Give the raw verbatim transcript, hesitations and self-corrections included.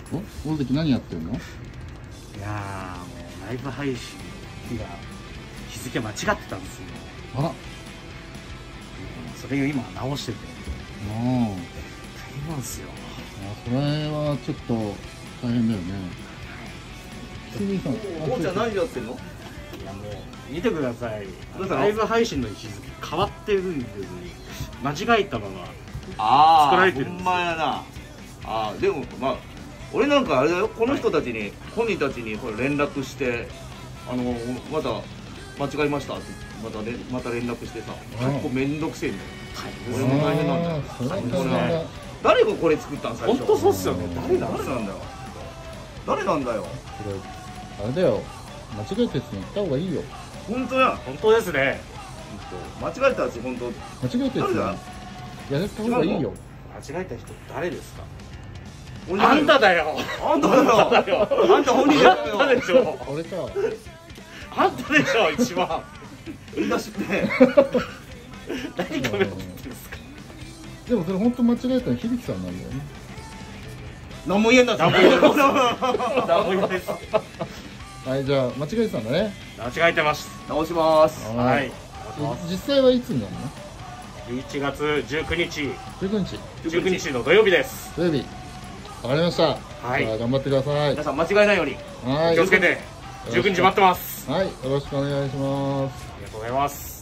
お、大関何やってんの？ いやー、もうライブ配信が日付間違ってたんですよ。 あら、 それを今直しててあ大変なんですよ。 あ、それはちょっと大変だよね。キミさん、 おもちゃ何やってんの？ いやもう見てください。 どうしたの？ ライブ配信の日付変わってるんですよ。間違えたままああ、 作られてるんですよ。 ほんまやな。ああ、でもまあ俺なんかあれだよ、この人たちに、はい、本人たちにこれ連絡して、あのまた間違えましたってまたねまた連絡してさ、結構面倒くせえんだよ。はい、俺も大変なんだよ。 それは大変だ。 誰がこれ作ったん最初？ 本当そうっすよね。誰だ？ 誰なんだよ。誰なんだよ。 これあれだよ。間違えたやつに言った方がいいよ。 本当や。 本当ですね。 間違えたやつ本当。 間違えたやつにやれた方がいいよ。 間違えた人誰ですか？ あんただよ。 あんただよ。あんた本人だよ。 あんたでしょ。 俺か。 あんたでしょ一番。 言い出しって。 何カメラ撮ってんですか？ でもそれ本当間違えたの響さんなんだよね。 何も言えんだ。 何も言えないです。何も言えないです。 はい、じゃあ間違えてたんだね。 間違えてます。 直します。 はい。 実際はいつになるの？ いちがつじゅうくにち。 じゅうくにち。 じゅうくにちの土曜日です。 土曜日。わかりました。 はい。 じゃあ頑張ってください。 皆さん間違えないように。 はい。 気をつけて。じゅうくにち待ってます。 はい、よろしくお願いします。 ありがとうございます。